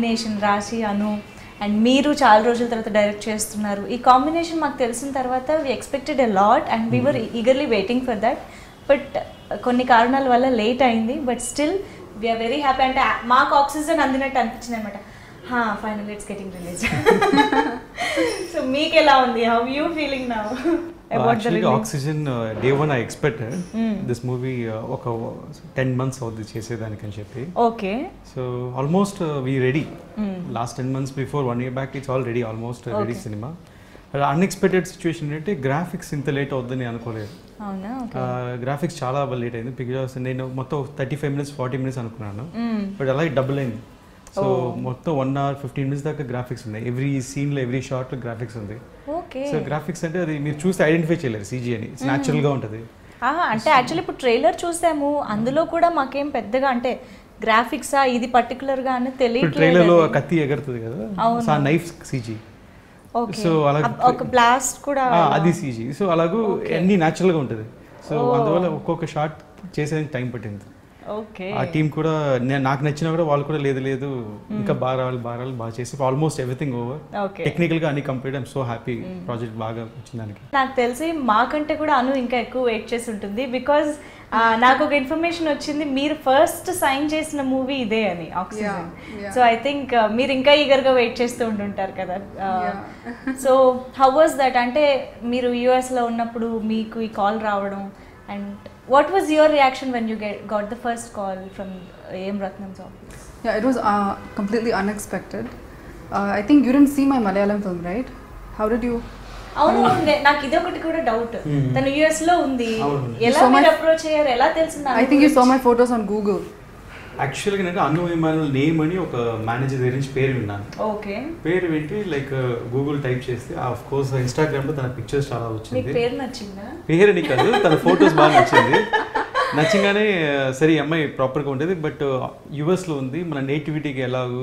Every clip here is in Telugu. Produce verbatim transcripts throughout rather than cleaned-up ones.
నేషన్ రాశి అను అండ్ మీరు చాలా రోజుల తర్వాత డైరెక్ట్ చేస్తున్నారు. ఈ కాంబినేషన్ మాకు తెలిసిన తర్వాత we expected a lot and we were eagerly waiting for that. But కొన్ని కారణాల వల్ల లేట్ అయింది. But still we are very happy. అంటే మాకు ఆక్సిజన్ అందినట్టు అనిపించింది అనమాట. Final it's getting release. So మీకు ఎలా ఉంది? How you feeling now? Actually oxygen day one I expected this movie ఒక టెన్ మంత్స్ అవుతుంది చేసేదానికి అని చెప్పి. Okay. So almost we ready. Last ten months before one year back it's all ready, almost ready cinema. Unexpected situation ఏంటంటే గ్రాఫిక్స్ ఇంత లేట్ అవుతుందని అనుకోలేదు. గ్రాఫిక్స్ చాలా లేట్ అయింది. పిక్చర్స్ నేను మొత్తం thirty five minutes forty minutes అనుకున్నాను, బట్ అలాగే డబుల్ అయింది. సో మొత్తం వన్ అవర్ ఫిఫ్టీన్ మినిట్స్ దాకా గ్రాఫిక్స్ ఉన్నాయి. ఎవ్రీ సీన్లో ఎవ్రీ షాట్లో గ్రాఫిక్స్ ఉంది. సో గ్రాఫిక్స్ అంటే అది మీరు చూస్తే ఐడెంటిఫై చేయలేరు సీజీ అని, ఇట్స్ న్యాచురల్గా ఉంటుంది. అంటే యాక్చువల్లీ ఇప్పుడు ట్రైలర్ చూసాము, అందులో కూడా మాకేం పెద్దగా అంటే గ్రాఫిక్సా ఇది పర్టికులర్గా అని తెలియదు. ట్రైలర్లో కత్తి ఎగరుతుంది కదా, సో నైఫ్ సీజీ. సో అలా ఒక బ్లాస్ట్ కూడా అది సీజీ. సో అలాగూ అన్ని న్యాచురల్గా ఉంటుంది. సో అందువల్ల ఒక్కొక్క షాట్ చేసేదానికి టైం పట్టింది. ఆ టీం కూడా నాకు నచ్చినా కూడా వాళ్ళు కూడా లేదు లేదు ఇంకా బాగా రావాలి బాగా రావాలి బాగా చేసి ఆల్మోస్ట్ ఎవ్రీథింగ్ ఓవర్. టెక్నికల్ గా అన్ని complete. I'm so happy project బాగా వచ్చింది దానికి. నాకు తెలిసి మాకంటే కూడా అను ఇంకా ఎక్కువ వెయిట్ చేసి ఉంటుంది. బికాజ్ నాకు ఒక ఇన్ఫర్మేషన్ వచ్చింది మీరు ఫస్ట్ సైన్ చేసిన మూవీ ఇదే అని, ఆక్సిజన్. సో ఐ థింక్ మీరు ఇంకా ఈగర్గా వెయిట్ చేస్తూ ఉంటుంటారు కదా. So how was that? అంటే మీరు యూఎస్లో ఉన్నప్పుడు మీకు ఈ కాల్ రావడం, and what was your reaction when you get got the first call from A M.Rathnam's office? Yeah, it was uh, completely unexpected. uh, I think you didn't see my Malayalam film, right? How did you? అవును, నాకు ఇది ఒకటి కూడా డౌట్. తను యుఎస్ లో ఉంది, ఎలా మీరు అప్రోచ్ అయ్యారు, ఎలా తెలిసింది? I think you saw my photos on Google. యాక్చువల్గా నేను అను ఎమాన్యుయల్ నేమ్ అని ఒక మేనేజర్ దగ్గర నుంచి పేరు విన్నాను. ఓకే. పేరు వింటే లైక్ గూగుల్ టైప్ చేస్తే ఆఫ్ కోర్స్ ఇన్స్టాగ్రామ్ లో తన పిక్చర్స్ చాలా వచ్చింది. పేరు నచ్చిందా? పేరు అని కాదు, తన ఫొటోస్ బాగా నచ్చింది. నచ్చగానే సరే అమ్మాయి ప్రాపర్గా ఉంటుంది, బట్ యుఎస్లో ఉంది, మన నేటివిటీకి ఎలాగూ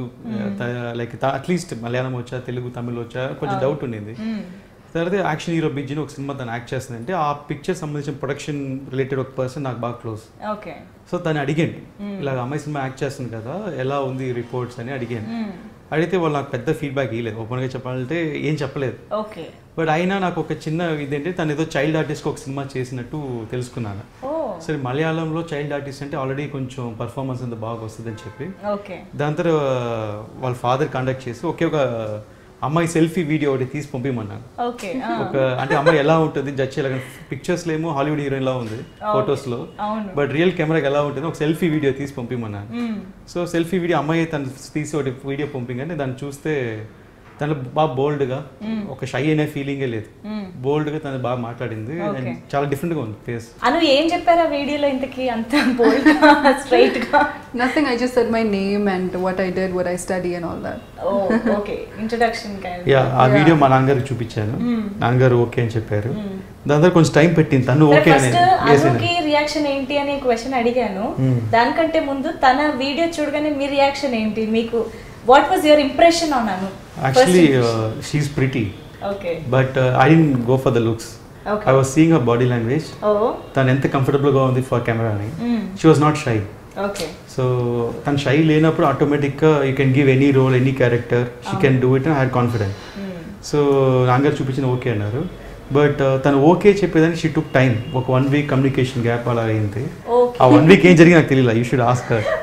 లైక్ అట్లీస్ట్ మలయాళం వచ్చా తెలుగు తమిళ్ వచ్చా కొంచెం డౌట్ ఉండింది. తర్వాత యాక్షన్ హీరో బిజ్ ఒక సినిమా తను యాక్ట్ చేస్తుందంటే ఆ పిక్చర్ సంబంధించిన ప్రొడక్షన్ రిలేటెడ్ ఒక పర్సన్ నాకు బాగా క్లోజ్. ఓకే. సో తను అడిగాను ఇలాగ అమ్మాయి సినిమా యాక్ట్ చేస్తుంది కదా ఎలా ఉంది రిపోర్ట్స్ అని అడిగాను. అడిగితే వాళ్ళు నాకు పెద్ద ఫీడ్బ్యాక్ ఇవ్వలేదు, ఓపెన్గా చెప్పాలంటే ఏం చెప్పలేదు. ఓకే. బట్ అయినా నాకు ఒక చిన్న ఇదేంటే తను ఏదో చైల్డ్ ఆర్టిస్ట్కి ఒక సినిమా చేసినట్టు తెలుసుకున్నాను. సరే మలయాళంలో చైల్డ్ ఆర్టిస్ట్ అంటే ఆల్రెడీ కొంచెం పర్ఫార్మెన్స్ అంతా బాగా వస్తుంది అని చెప్పి దాని తర్వాత వాళ్ళ ఫాదర్ కాంటాక్ట్ చేసి ఒకే ఒక అమ్మాయి సెల్ఫీ వీడియో ఒకటి తీసి పంపిమన్నాను. ఒక అంటే అమ్మాయి ఎలా ఉంటుంది జడ్జ్ చేయాలి, పిక్చర్స్ లో ఏమో హాలీవుడ్ హీరోయిన్ లా ఉంది ఫొటోస్ లో, బట్ రియల్ కెమెరాకి ఎలా ఉంటుంది ఒక సెల్ఫీ వీడియో తీసి పంపిమన్నాను. సో సెల్ఫీ వీడియో అమ్మాయి తను తీసి ఒకటి వీడియో పంపింగానే దాన్ని చూస్తే తను బాగా బోల్డ్ గా, ఒక షై అనే ఫీలింగే లేదు, బోల్డ్ గా తను బాగా మాట్లాడింది. చాలా డిఫరెంట్ గా ఉంది ఫేస్. అను ఏం చెప్పారు ఆ వీడియోలో ఇంతకి అంత బోల్డ్ గా స్ట్రైట్ గా? Nothing, I just said my name and what I did, what I study and all that. Oh, okay. Introduction kind of. Yeah, ఆ వీడియో మా నాన్నగారికి చూపించాను. నాన్నగారు ఓకే అని చెప్పారు. దాని తర్వాత కొంచెం టైం పెట్టింది తను ఓకే అని. అనుకి రియాక్షన్ ఏంటి అని క్వశ్చన్ అడిగాను. దానికంటే ముందు తన వీడియో చూడగానే మీ రియాక్షన్ ఏంటి? మీకు what was your impression on Anu? Actually uh, she's pretty. Okay. But uh, I didn't go for the looks. Okay. I was seeing her body language. Oh. తను ఎంత కంఫర్టబుల్ గా ఉంది ఫర్ కెమెరా అని. She was not shy. Okay. So తను షై లేనప్పుడు ఆటోమేటిక్ గా you can give any role any character she can do it and I had confident. So నాన్నగారు చూపించిన ఓకే అన్నారు. బట్ తను ఓకే చెప్పేదానికి షీ టుక్ టైం. ఒక వన్ వీక్ కమ్యూనికేషన్ గ్యాప్ అలా అయింది. ఆ వన్ వీక్ ఏం జరిగింది నాకు తెలియదు. You should ask her.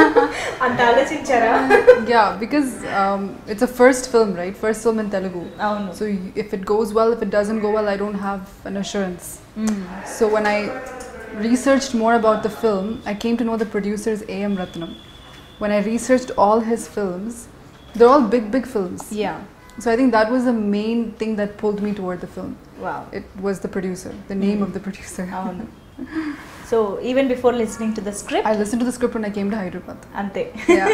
అంత ఆలోచించారా? Yeah, because um, it's a first film, right? First film in Telugu. Avunu. So if it goes well, if it doesn't go well, I don't have an assurance. Mm. So when I researched more about the film, I came to know the producer is A M.Rathnam. When I researched all his films, they're all big, big films. Yeah. So I think that was the main thing that pulled me toward the film. Wow. It was the producer, the name mm. of the producer. Avunu. So even before listening to the script, I listened to the script when I came to Hyderabad. Ante. Yeah.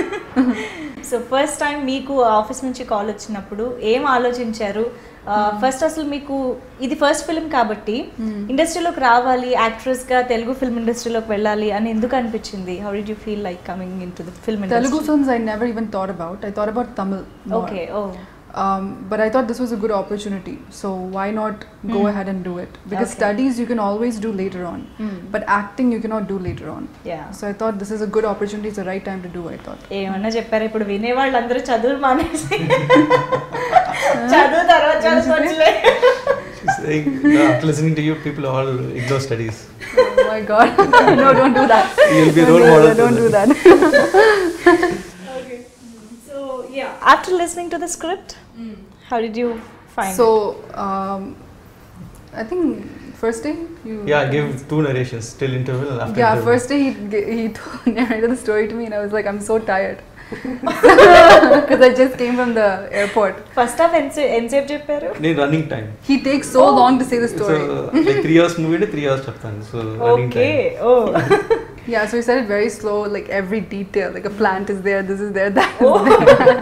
So first time meeku office nunchi call vachinappudu em ఆలోచించారు? ఫస్ట్ అసలు మీకు ఇది ఫస్ట్ ఫిల్మ్ కాబట్టి ఇండస్ట్రీలోకి రావాలి, యాక్ట్రెస్ గా తెలుగు ఫిల్మ్ ఇండస్ట్రీలోకి వెళ్ళాలి అని ఎందుకు అనిపించింది? How did you feel like coming in to the film industry? Telugu films I never even thought about. I thought about Tamil more. Okay. Oh. Um, but I thought this was a good opportunity, so why not go mm. ahead and do it? Because okay. studies you can always do later on, mm. but acting you cannot do later on. Yeah. So I thought this is a good opportunity, it's the right time to do, I thought. ఏమన్నా చెప్పారు ఇప్పుడు వినే వాళ్ళందరూ చదువు మానేసి చదువు తర్వాత చదువుకోవచ్చులే. She's saying, after listening to you, people all ignore studies. Oh my God. No, don't do that. You'll be role model. Don't do that. Okay. So, yeah. After listening to the script, mm. how did you find so, it? So, um, I think first day you... Yeah, give two narrations, till interval and after Yeah, interval. first day he, he narrated the story to me and I was like, I'm so tired. Because I just came from the airport. First half ensape chepparu? Nee, running time. He takes so oh. long to say the story. So, like three hours movie and three hours cheptanu. So, running okay. time. Okay, oh. Yeah, so he said it very slow, like every detail, like a plant is there, this is there, that oh. is there.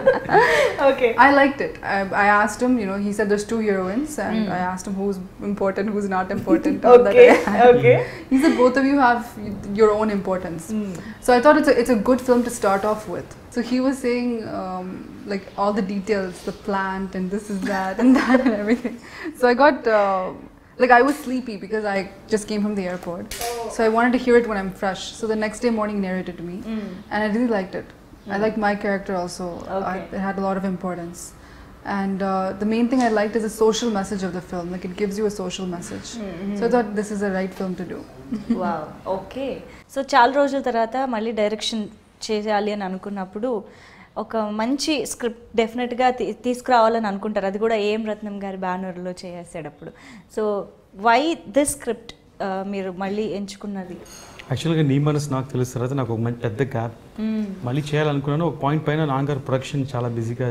Okay. I liked it. I, I asked him, you know, he said there's two heroines and mm. I asked him who's important, who's not important. Okay, okay. He said both of you have your own importance. Mm. So I thought it's a, it's a good film to start off with. So he was saying um, like all the details, the plant and this is that and that and everything. So I got... Uh, Like I was sleepy because I just came from the airport. Oh. So I wanted to hear it when I'm fresh. So the next day morning narrated to me mm. and I really liked it. Mm. I liked my character also. Okay. I, it had a lot of importance. And uh, the main thing I liked is the social message of the film. Like it gives you a social message. Mm-hmm. So I thought this is the right film to do. Wow. Okay. So చాలా రోజుల తర్వాత మళ్ళీ డైరెక్షన్ చేయాలి అని అనుకున్నప్పుడు ఒక మంచి స్క్రిప్ట్ డెఫినెట్గా తీసుకురావాలని అనుకుంటారు, అది కూడా ఏఎం రత్నం గారి బ్యానర్లో చేసేటప్పుడు. సో వై దిస్ స్క్రిప్ట్ మీరు మళ్ళీ ఎంచుకున్నది? యాక్చువల్గా నీ మనసు నాకు తెలుసు తర్వాత నాకు ఒక మంచి పెద్ద గ్యాప్ మళ్ళీ చేయాలనుకున్నాను. ఒక పాయింట్ పైన నాన్నగారు ప్రొడక్షన్ చాలా బిజీగా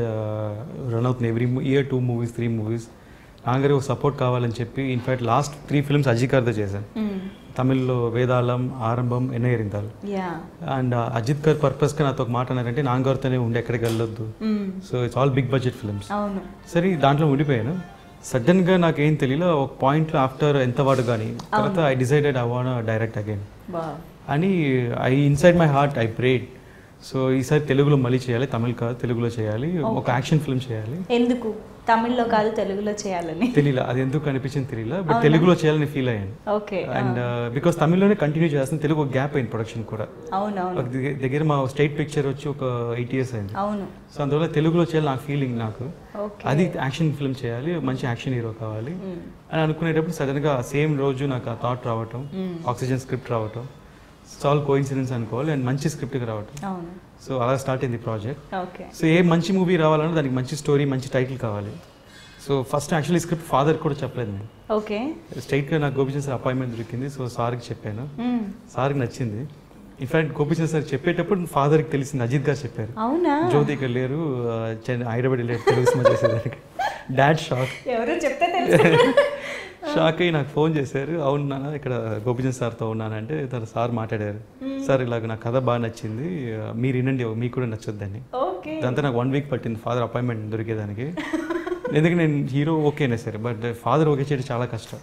రన్ అవుతుంది, every year two movies three movies. నాన్నగారు ఒక సపోర్ట్ కావాలని చెప్పి in fact last three films Ajith గారితో చేశాను. తమిళ్లో వేదాళం, ఆరంభం, ఎన్నైరిందాలు. అండ్ అజిత్ గారు పర్పస్గా నాతో ఒక మాట అన్నారంటే నాన్నగారితోనే ఉండి ఎక్కడికి వెళ్ళొద్దు, so it's all big budget films. సరే దాంట్లో ఉండిపోయాను. సడన్గా నాకేం తెలియదు, ఒక పాయింట్లో ఆఫ్టర్ ఎంత వాడు కానీ తర్వాత I decided I want direct again అని I inside my heart I prayed. సో ఈసారి తెలుగులో మళ్ళీ చేయాలి, తమిళ్ కాదు తెలుగులో చేయాలి, ఒక యాక్షన్ ఫిల్మ్ చేయాలి. ఎందుకు తమిళ్లో కాదు తెలుగులో చేయాలని తెలియలా, అది ఎందుకు అనిపించింది తెలియలా, బట్ తెలుగులో చేయాలని ఫీల్ అయ్యాను. ఓకే. అండ్ బికాస్ తమిళ్లోనే కంటిన్యూ చేస్తాను, తెలుగు గ్యాప్ అయింది ప్రొడక్షన్ కూడా. అవునవును. దగ్గర మా స్టేట్ పిక్చర్ వచ్చి ఒక ఎయిట్ ఇయర్స్ అయింది. అవును. సో అందువల్ల తెలుగులో చేయాలి నాకు ఫీలింగ్, నాకు అది యాక్షన్ ఫిల్మ్ చేయాలి, మంచి యాక్షన్ హీరో కావాలి అని అనుకునేటప్పుడు సడన్గా సేమ్ రోజు నాకు ఆ థాట్ రావటం, ఆక్సిజన్ స్క్రిప్ట్ రావటం, ఆల్ కోఇన్సిడెన్స్ అనుకోవాలి, అండ్ మంచి స్క్రిప్ట్కి రావటం. సో అలా స్టార్ట్ అయింది ప్రాజెక్ట్. సో ఏ మంచి మూవీ రావాలన్నా దానికి మంచి స్టోరీ, మంచి టైటిల్ కావాలి. So first actually script father కూడా చెప్పలేదు నేను. ఓకే. స్ట్రైట్గా నాకు గోపిచంద్ సార్ అపాయింట్మెంట్ దొరికింది, సో సార్కి చెప్పాను, సార్కి నచ్చింది. ఇన్ఫాక్ట్ గోపిచంద్ సార్ చెప్పేటప్పుడు ఫాదర్కి తెలిసింది, అజిత్ గారు చెప్పారు. అవునా? జ్యోతి ఇక్కడ లేరు, హైదరాబాద్ వెళ్ళారు తెలుగు సినిమా చేసేదానికి. డాడ్ షాక్, ఎవరు చెప్తే షాక్ అయ్యి నాకు ఫోన్ చేశారు, అవును నాన్న ఇక్కడ గోపిచంద్ సార్తో ఉన్నానంటే తన సార్ మాట్లాడారు, సార్ ఇలాగ నాకు కథ బాగా నచ్చింది, మీరు వినండి మీకు కూడా నచ్చొద్దని. దాంతో నాకు వన్ వీక్ పట్టింది ఫాదర్ అపాయింట్మెంట్ దొరికేదానికి. ఎందుకంటే నేను హీరో ఓకేనే సరే, బట్ ఫాదర్ ఓకే చేయడం చాలా కష్టం.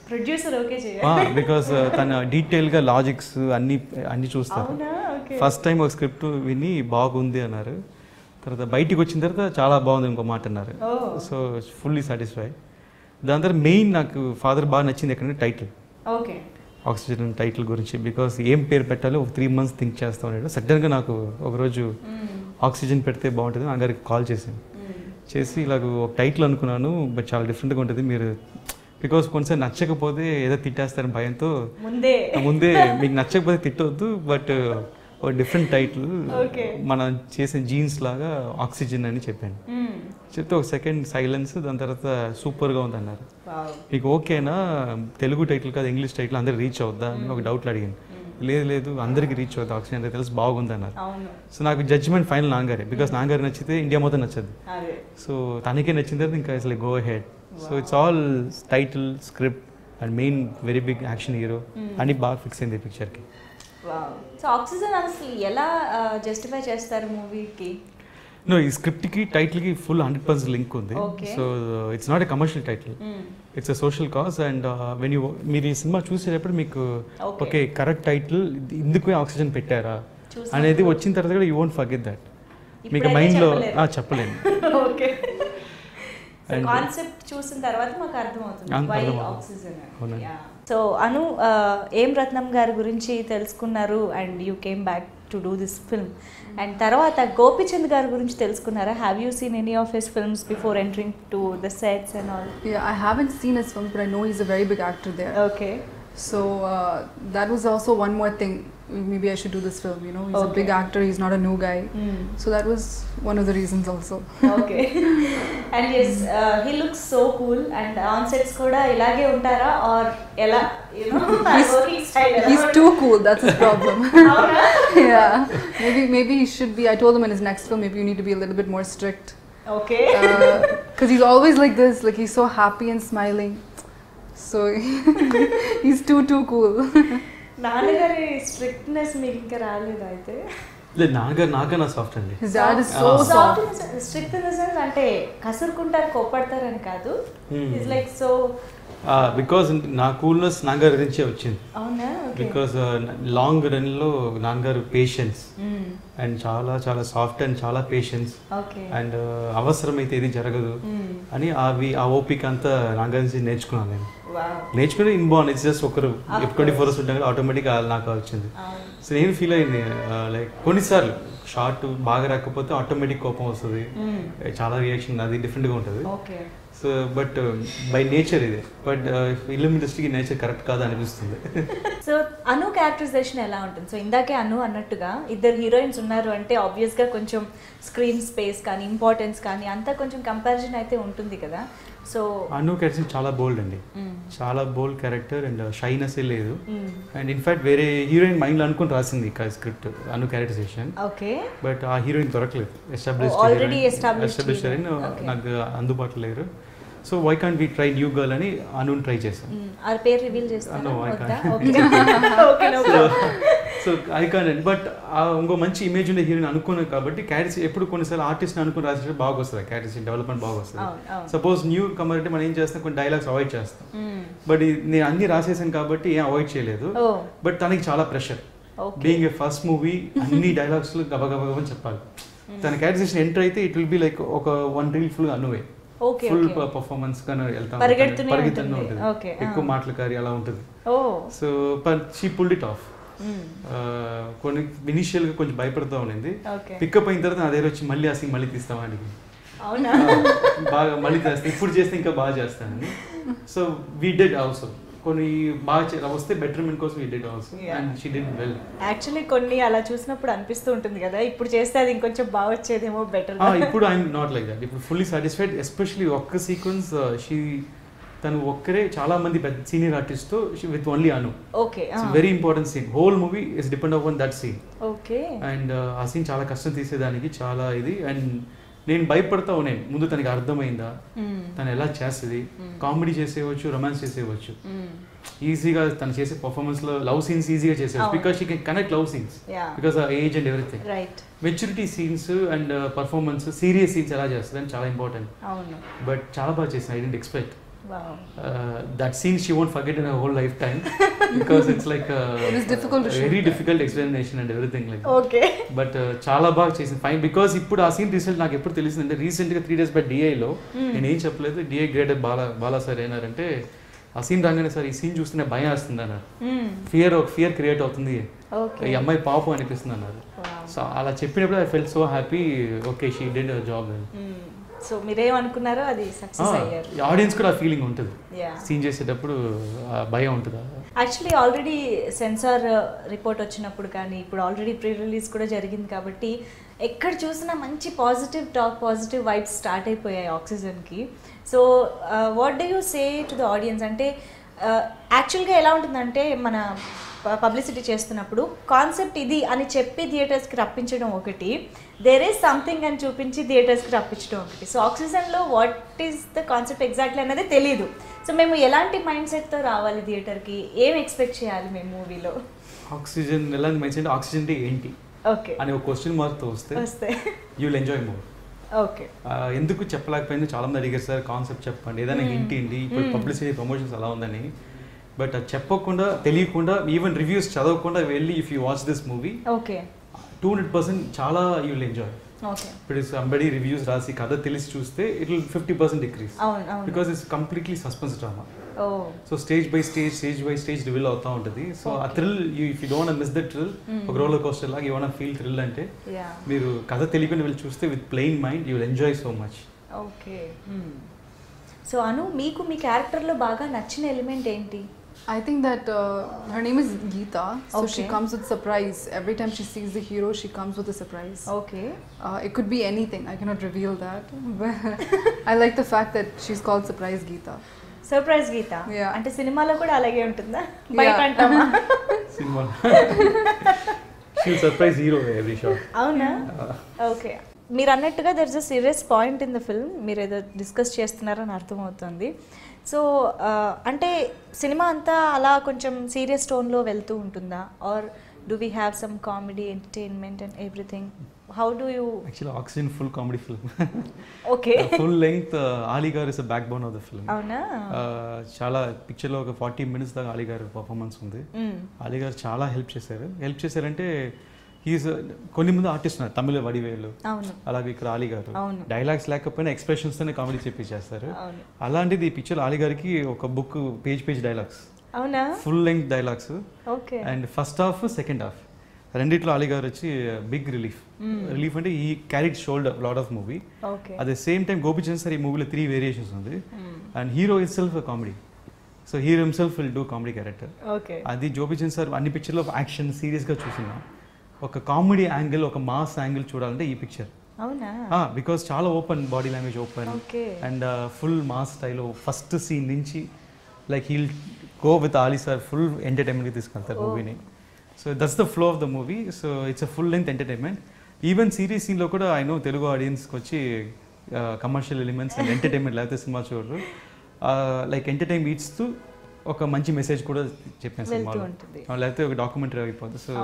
బికాస్ తన డీటెయిల్గా లాజిక్స్ అన్ని అన్ని చూస్తారు. ఫస్ట్ టైం ఒక స్క్రిప్ట్ విని బాగుంది అన్నారు, తర్వాత బయటికి వచ్చిన తర్వాత చాలా బాగుంది ఇంకో మాట అన్నారు. So fully satisfy. దాని తర్వాత మెయిన్ నాకు ఫాదర్ బాగా నచ్చింది ఎక్కడంటే టైటిల్, ఆక్సిజన్ టైటిల్ గురించి. బికాస్ ఏం పేరు పెట్టాలో ఒక త్రీ మంత్స్ థింక్ చేస్తా ఉన్నాడు. సడన్గా నాకు ఒకరోజు ఆక్సిజన్ పెడితే బాగుంటుంది నా గారికి కాల్ చేశాను, చేసి ఇలాగ ఒక టైటిల్ అనుకున్నాను, బట్ చాలా డిఫరెంట్గా ఉంటుంది మీరు, బికాస్ కొంచెం నచ్చకపోతే ఏదో తిట్టేస్తారని భయంతో ముందే ముందే మీకు నచ్చకపోతే తిట్టవద్దు, బట్ ఒక డిఫరెంట్ టైటిల్ మనం చేసిన జీన్స్ లాగా ఆక్సిజన్ అని చెప్పాను. చెప్తే ఒక సెకండ్ సైలెన్స్, దాని తర్వాత సూపర్గా ఉంది అన్నారు. మీకు ఓకేనా తెలుగు టైటిల్ కాదు ఇంగ్లీష్ టైటిల్ అందరికి రీచ్ అవుద్దా అని ఒక డౌట్లు అడిగాను. లేదు లేదు అందరికి రీచ్ అవుతుంది ఆక్సిజన్ అంటే తెలుసు బాగుంది అన్నారు. సో నాకు జడ్జ్మెంట్ ఫైనల్ నాన్నగారే, బికాస్ నాన్నగారు నచ్చితే ఇండియా మొత్తం నచ్చదు. సో తనకే నచ్చిన తర్వాత ఇంకా అసలు go ahead. So it's all title, script and main very big action hero అని బాగా ఫిక్స్ అయింది పిక్చర్కి. సో ఆక్సిజన్ అసలు ఎలా జస్టిఫై చేస్తారు మూవీకి? నో, ఈ స్క్రిప్ట్కి టైటిల్కి ఫుల్ హండ్రెడ్ పర్సెంట్ లింక్ ఉంది. So it's not a commercial title, it's a social cause. And when you మీరు ఈ సినిమా చూసేటప్పుడు మీకు ఓకే కరెక్ట్ టైటిల్ ఇందుకు ఆక్సిజన్ పెట్టారా అనేది వచ్చిన తర్వాత కూడా యూ వోంట్ ఫర్గెట్ దట్. మీకు మైండ్లో చెప్పలేను. కాన్సెప్ట్ చూసిన తర్వాత మాకు అర్థమవుతుంది వై ఆక్సిజన్. సో అను ఏం రత్నం గారి గురించి తెలుసుకున్నారు and you came back to do this film. And తర్వాత గోపిచంద్ గారి గురించి తెలుసుకున్నారా? Have you seen any of his films before entering to the sets and all? Yeah, I haven't seen his films, but I know he's a very big actor there. Okay. So uh, that was also one more thing. Maybe I should do this film. You know, he's okay. a big actor. He's not a new guy. Mm. So that was one of the reasons also. Okay. And yes, uh, he looks so cool. And on sets kuda ilage untara or ela, you know, he's, working style. He's too cool. That's his problem. Yeah. Maybe maybe he should be. I told him in his next film, maybe you need to be a little bit more strict. Okay. Because uh, he's always like this. Like he's so happy and smiling. So he's too too cool. నాన్నగారి స్ట్రిక్ట్నెస్ మీకు ఇంకా రాలేదు అయితే? లేదు, నాన్నగారు నాకన్నా సాఫ్ట్ అండి. His dad is so soft. Strict in the sense అంటే కసురుకుంటారు, కోపడతారని కాదు. ఇట్స్ లైక్ సో బికాస్ నా కూల్నెస్ నాన్నగారి నుంచే వచ్చింది. అవునా? బికాస్ లాంగ్ రన్లో నాన్నగారు పేషెన్స్ అండ్ చాలా చాలా సాఫ్ట్ అండ్ చాలా పేషెన్స్ అండ్ అవసరమైతే ఇది జరగదు అని అవి ఆ ఓపిక అంతా నాన్నగారి నుంచి నేర్చుకున్నాను నేను. నేర్చుకుని ఇన్బాన్ ఇట్స్ జస్ట్ ఒకరు ట్వంటీ ఫోర్ అవర్స్ ఉంటాం ఆటోమేటిక్గా నాకు వచ్చింది. సో నేను ఫీల్ అయింది లైక్ కొన్నిసార్లు షార్ట్ బాగా రాకపోతే ఆటోమేటిక్ కోపం వస్తుంది, చాలా రియాక్షన్ అది డిఫరెంట్గా ఉంటుంది. సో బట్ బై నేచర్ ఇది, బట్ ఫిల్మ్ ఇండస్ట్రీకి నేచర్ కరెక్ట్ కాదు అనిపిస్తుంది. సో అను క్యారెక్టరైజేషన్ ఎలా ఉంటుంది? సో ఇందాకే అను అన్నట్టుగా ఇద్దరు హీరోయిన్స్ ఉన్నారు అంటే ఆబ్వియస్గా కొంచెం స్క్రీన్ స్పేస్ కానీ ఇంపార్టెన్స్ కానీ అంతా కొంచెం కంపారిజన్ అయితే ఉంటుంది కదా. సో అను క్యారెక్టర్ చాలా బోల్డ్ అండి, చాలా బోల్డ్ క్యారెక్టర్ అండ్ షైనెస్ లేదు. అండ్ ఇన్ఫాక్ట్ వేరే హీరోయిన్ మైండ్లో అనుకుని రాసింది script Anu characterization. Okay. But ఆ హీరోయిన్ దొరకలేదు, ఎస్టాబ్లిష్డ్ హీరోయిన్ నాకు అందుబాటులో లేరు. So why can't we try new girl అని అనుని ట్రై చేశాను. ఆ పేరు రివీల్ చేస్తాను. No I can't. So I can't. But ఇంకో మంచి ఇమేజ్ ఉండే హీరోయిన్ అనుకున్నాను కాబట్టి క్యారెక్టర్ ఎప్పుడు కొన్నిసార్లు ఆర్టిస్ట్ని అనుకుని రాసేటప్పుడు బాగా వస్తుంది, క్యారెక్టర్ డెవలప్మెంట్ బాగా వస్తుంది. సపోజ్ న్యూ కమర్ అంటే మనం ఏం చేస్తాం, కొన్ని డైలాగ్స్ అవాయిడ్ చేస్తాం. బట్ నేను అన్ని రాసేసాను కాబట్టి ఏం అవాయిడ్ చేయలేదు. బట్ తనకి చాలా pressure, being a first movie అన్ని డైలాగ్స్ గబగబని చెప్పాలి. తన క్యారెక్టరైజేషన్ ఎంటర్ అయితే ఇట్ విల్ బి లైక్ ఒక వన్ రీల్ ఫుల్ అనువే ఫుల్ పర్ఫార్మెన్స్ కానీ వెళ్తాం, పరిగెత్తనే ఉంటుంది, ఎక్కువ మాటలు కారి అలా ఉంటుంది. So she pulled it off. కొన్ని ఇనిషియల్ గా కొంచెం భయపడుతూ ఉండింది, పికప్ అయిన తర్వాత నా దగ్గర వచ్చి మళ్ళీ అసలు మళ్ళీ తీస్తామా అని బాగా మళ్ళీ చేస్తాను, ఇప్పుడు చేస్తే ఇంకా బాగా చేస్తానని. సో వీ డిడ్ ఆల్సో కొన్ని బాగా వస్తే బెటర్మెంట్ కోసం we did also and she did well. Actually కొన్ని అలా చూసినప్పుడు అనిపిస్తూ ఉంటుంది కదా, ఇప్పుడు చేస్తే అది ఇంకొంచెం బాగా వచ్చేదేమో బెటర్. ఇప్పుడు ఐఎమ్ నాట్ లైక్ దట్, ఇప్పుడు ఫుల్లీ సాటిస్ఫైడ్. ఎస్పెషలీ ఒక్క సీక్వెన్స్ షీ తను ఒక్కరే చాలా మంది పెద్ద సీనియర్ ఆర్టిస్ట్ తో with only Anu. Okay. Very important scene, whole movie is depend on that scene. Okay. And ఆ సీన్ చాలా కష్టం తీసేదానికి, చాలా ఇది. అండ్ నేను భయపడతా ఉన్నాను ముందు తనకి అర్థమైందా, తను ఎలా చేస్తుంది, కామెడీ చేసేవచ్చు, రొమాన్స్ చేసేవచ్చు, ఈజీగా తను చేసే పర్ఫార్మెన్స్ లో లవ్ సీన్స్ ఈజీగా చేసేవచ్చు because she can connect love scenes because age and everything. Maturity scenes and performance, serious scenes ఎలా చేస్తుంది అని చాలా ఇంపార్టెంట్. బట్ చాలా బాగా చేసింది, I didn't expect. Wow. Uh, that scene she won't forget in her whole lifetime because it's like a it is difficult to very shoot. difficult explanation and everything like that. Okay. But చాలా బాగా చేసింది ఫైన్ బికాస్ ఇప్పుడు ఆ సీన్ రిజల్ట్ నాకు ఎప్పుడు తెలిసిందంటే రీసెంట్గా త్రీ డేస్ బై డిఐలో నేను ఏం చెప్పలేదు, DI grade Bala Bala sir ఏనారంటే ఆ సీన్ రాగానే సార్ ఈ సీన్ చూస్తేనే భయం వస్తుంది అన్నారు, ఫియర్ ఒక ఫియర్ క్రియేట్ అవుతుంది, ఈ అమ్మాయి పాపం అనిపిస్తుంది అన్నారు. సో అలా చెప్పినప్పుడు I felt so happy. Okay she did her job. So మీరేమనుకున్నారో అది సక్సెస్ అయ్యారు. ఆడియన్స్ కూడా ఆ ఫీలింగ్ ఉంటుంది, సీన్ చేసేటప్పుడు భయం ఉంటుంది. యాక్చువల్లీ ఆల్రెడీ సెన్సార్ రిపోర్ట్ వచ్చినప్పుడు కానీ ఇప్పుడు ఆల్రెడీ ప్రీ రిలీజ్ కూడా జరిగింది కాబట్టి ఎక్కడ చూసినా మంచి positive talk, positive vibes start అయిపోయాయి ఆక్సిజన్కి. So what do you say to the audience? అంటే యాక్చువల్గా ఎలా ఉంటుందంటే మన పబ్లిసిటీ చేస్తున్నప్పుడు కాన్సెప్ట్ ఇది అని చెప్పి థియేటర్స్కి రప్పించడం ఒకటి, దేర్ ఈజ్ సంథింగ్ అని చూపించి థియేటర్స్కి రప్పించడం ఒకటి. సో ఆక్సిజన్లో what is the concept exactly అనేది తెలియదు. సో మేము ఎలాంటి మైండ్ సెట్తో రావాలి థియేటర్కి, ఏం ఎక్స్పెక్ట్ చేయాలి మేము మూవీలో? ఆక్సిజన్ ఎలాంటి మైండ్ సెట్, ఆక్సిజన్ అంటే ఏంటి ఓకే అని ఒక క్వశ్చన్ మార్క్తో వస్తే వస్తే you will enjoy more. Okay. ఎందుకు చెప్పలేకపోయింది చాలా మంది అడిగారు, సార్ కాన్సెప్ట్ చెప్పండి, ఏదైనా హింట్ ఏంటి, ఇప్పుడు పబ్లిసిటీ ప్రమోషన్స్ అలా ఉందని. బట్ అది చెప్పకుండా తెలియకుండా ఈవెన్ రివ్యూస్ చదవకుండా వెళ్ళి if you watch this movie okay two hundred percent చాలా యూ విల్ ఎంజాయ్. Okay. ఇప్పుడు సంబడి రివ్యూస్ రాసి కథ తెలిసి చూస్తే it will fifty percent decrease because it's completely suspense drama. So stage by stage stage by stage reveal అవుతా ఉంటుంది. సో ఆ thrill you if you don't miss the thrill, ఒక రోలర్ కోస్టర్ లాగా యూ వాంట్ ఫీల్ థ్రిల్ అంటే మీరు కథ తెలియకుండా వెళ్ళి చూస్తే with plain mind you will enjoy so much. Okay. So Anu, మీకు మీ క్యారెక్టర్లో బాగా నచ్చిన ఎలిమెంట్ ఏంటి? I think that uh, her name is Geeta, so okay. she comes with surprise. Every time she sees the hero, she comes with a surprise. Okay. Uh, it could be anything. I cannot reveal that. But I like the fact that she's called Surprise Geeta. Surprise Geeta. Yeah. అంటే సినిమాలో కూడా అలాగే ఉంటుందా? బయట అంటామా? సినిమా. She'll surprise hero every shot. అవునా? ఓకే. మీరు అన్నట్టుగా there is a serious point in the film. మీరు ఏదో డిస్కస్ చేస్తున్నారని అర్థమవుతుంది. సో అంటే సినిమా అంతా అలా కొంచెం సీరియస్ టోన్లో వెళ్తూ ఉంటుందా, or do we have some comedy entertainment and everything? How do you? Actually Oxygen full comedy film. Okay. Full length Ali garu is a backbone of the film. అవునా? చాలా పిక్చర్లో ఒక ఫార్టీ మినిట్స్ దాకా ఆలీ గారు పర్ఫార్మెన్స్ ఉంది. ఆలీ గారు చాలా హెల్ప్ చేశారు. హెల్ప్ చేశారంటే హీస్ కొన్ని మంది ఆర్టిస్ట్ ఉన్నారు, తమిళ వడివేలు, అలాగే ఇక్కడ ఆలీ గారు డైలాగ్స్ లేకపోయినా ఎక్స్ప్రెషన్స్ తోనే కామెడీ చెప్పిచ్చేస్తారు. అలాంటిది ఈ పిక్చర్ ఆలీ గారికి ఒక book page page dialogues, full length dialogues. And first half second half రెండిట్లో ఆలీ గారు వచ్చి బిగ్ రిలీఫ్. రిలీఫ్ అంటే ఈ carried shoulder lot of movie. At the same time Gopichand sir ఈ మూవీలో త్రీ వేరియేషన్స్ ఉంది. And hero itself comedy. So hero himself will do comedy character. అది గోపిచంద్ సార్ అన్ని పిక్చర్లో యాక్షన్ సీరియస్గా చూసినా ఒక కామెడీ యాంగిల్, ఒక మాస్ యాంగిల్ చూడాలంటే ఈ పిక్చర్. బికాస్ చాలా open body language, open and full mass style. First scene నుంచి like he'll go with Ali sir full ఎంటర్టైన్మెంట్కి తీసుకెళ్తారు మూవీని. So that's the flow of the movie. So it's a full length entertainment. Even serious సీన్లో కూడా ఐ నో తెలుగు ఆడియన్స్కి వచ్చి కమర్షియల్ ఎలిమెంట్స్ అండ్ ఎంటర్టైన్మెంట్ లేకపోతే సినిమా చూడరు. లైక్ ఎంటర్టైన్ ఇస్తూ ఒక మంచి మెసేజ్ కూడా చెప్పాను సినిమాలో, లేకపోతే ఒక డాక్యుమెంటరీ అయిపోతుంది. సో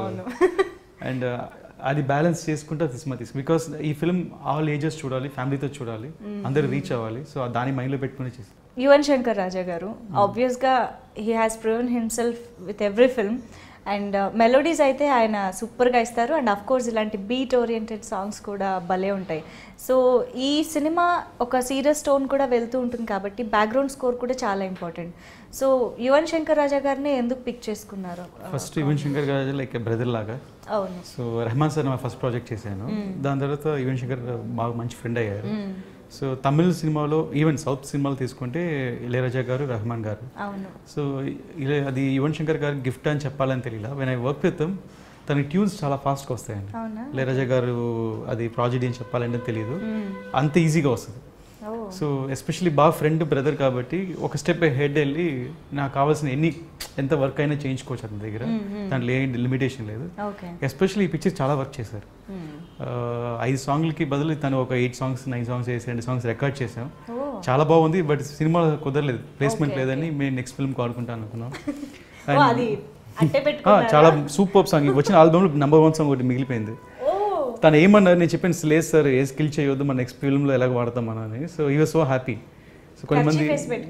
అండ్ అది బ్యాలెన్స్ చేసుకుంటే సినిమా తీసుకు బికాస్ ఈ ఫిల్మ్ ఆల్ ఏజెస్ చూడాలి, ఫ్యామిలీతో చూడాలి, అందరూ రీచ్ అవ్వాలి. సో దాని మైండ్లో పెట్టుకుని చేస్తాను. యువన్ శంకర్ రాజా గారు ఆబ్వియస్గా he has proven himself with every film. And melodies అయితే ఆయన సూపర్గా ఇస్తారు. అండ్ అఫ్ కోర్స్ ఇలాంటి బీట్ ఓరియంటెడ్ సాంగ్స్ కూడా భలే ఉంటాయి. సో ఈ సినిమా ఒక సీరియస్ టోన్ కూడా వెళ్తూ ఉంటుంది కాబట్టి బ్యాక్గ్రౌండ్ స్కోర్ కూడా చాలా ఇంపార్టెంట్. సో యువన్ శంకర్ రాజా గారిని ఎందుకు పిక్ చేసుకున్నారు? First Yuvan Shankar Raja like brother లాగా. అవును. సో రెహమాన్ సార్ నా ఫస్ట్ ప్రాజెక్ట్ చేశాను. దాని తర్వాత యువన్ శంకర్ బాగా మంచి ఫ్రెండ్ అయ్యారు. సో తమిళ సినిమాలో ఈవెన్ సౌత్ సినిమాలు తీసుకుంటే ఇళయరాజా గారు, రెహమాన్ గారు. సో ఇలా అది యువన్ శంకర్ గారు గిఫ్ట్ అని చెప్పాలని తెలియదు. When I work with them తన ట్యూన్స్ చాలా ఫాస్ట్గా వస్తాయండి. ఇళయరాజా గారు అది ప్రాజెక్ట్ ఏం చెప్పాలంటే తెలియదు, అంత ఈజీగా వస్తుంది. సో ఎస్పెషలీ బాగా ఫ్రెండ్ బ్రదర్ కాబట్టి ఒక స్టెప్ హెడ్ వెళ్ళి నాకు కావాల్సిన ఎన్ని ఎంత వర్క్ అయినా చేయించుకోవచ్చు అతని దగ్గర, దాంట్లో ఏ లిమిటేషన్ లేదు. ఎస్పెషల్లీ ఈ పిక్చర్ చాలా వర్క్ చేశారు. ఐదు సాంగ్లకి బదులు తను ఒక ఎయిట్ సాంగ్స్ నైన్ సాంగ్స్ వేసి రెండు సాంగ్స్ రికార్డ్ చేసాం. చాలా బాగుంది. బట్ సినిమా కుదరలేదు, ప్లేస్మెంట్ లేదని మేము నెక్స్ట్ ఫిల్మ్ ఆడుకుంటాను అనుకున్నాం. చాలా సూపర్ సాంగ్ వచ్చిన ఆల్బమ్లో నెంబర్ వన్ సాంగ్ ఒకటి మిగిలిపోయింది. తను ఏమన్నారు, నేను చెప్పాను లేదు సార్ ఏ స్కిల్ చేయొద్దు, మన నెక్స్ట్ ఫిల్మ్లో ఎలాగ వాడతాం అని. So he was so happy. So కొంతమంది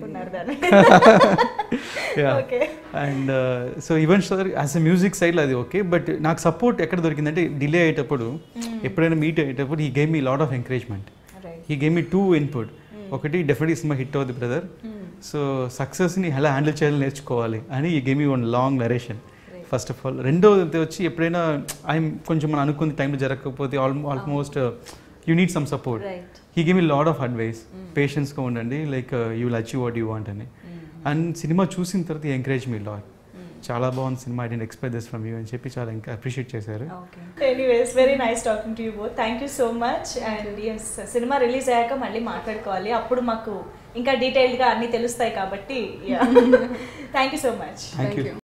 and so even sir as a music సైడ్లో అది ఓకే. బట్ నాకు సపోర్ట్ ఎక్కడ దొరికిందంటే డిలే అయ్యేటప్పుడు, ఎప్పుడైనా మీట్ అయ్యేటప్పుడు he gave me lot of encouragement. He gave me too input. ఒకటి డెఫినెట్లీ సినిమా హిట్ అవుతుంది బ్రదర్, సో సక్సెస్ని ఎలా హ్యాండిల్ చేయాలని నేర్చుకోవాలి అని he gave me one long narration first of all. రెండోది వచ్చి ఎప్పుడైనా ఐఎమ్ కొంచెం మనం అనుకున్న టైంలో జరగకపోతే all almost you need some support. He gave me lot of advice, పేషెన్స్గా ఉండండి, like you will achieve what you want అని. అండ్ సినిమా చూసిన తర్వాత ఎంకరేజ్ మీ లాట్, చాలా బాగుంది సినిమా, I didn't expect this from you అని చెప్పి చాలా ఇంకా అప్రిషియేట్ చేశారు. Anyways very nice talking to you both. Thank you so much. And as సినిమా రిలీజ్ అయ్యాక మళ్ళీ మాట్లాడుకోవాలి, అప్పుడు మాకు ఇంకా డీటెయిల్గా అన్నీ తెలుస్తాయి కాబట్టి. Thank you so much. Thank you.